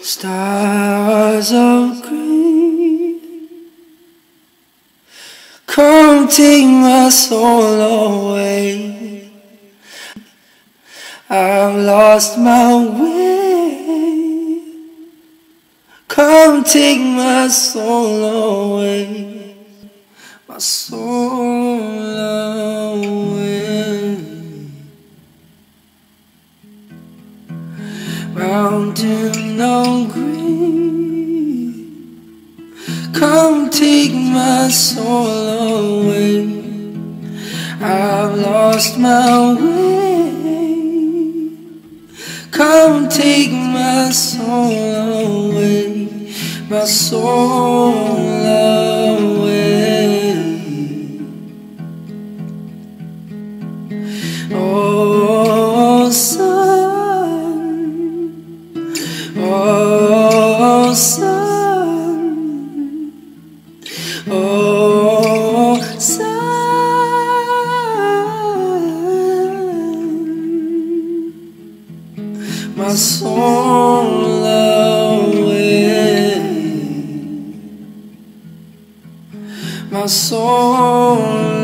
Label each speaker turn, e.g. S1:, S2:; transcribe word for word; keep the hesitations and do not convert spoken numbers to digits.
S1: Stars of green, come take my soul away. I've lost my way. Come take my soul away, my soul away. Mountain of green, come take my soul away. I've lost my way. Come take my soul away, my soul away. Oh, sun, oh, sun, oh, sun, my soul away, my soul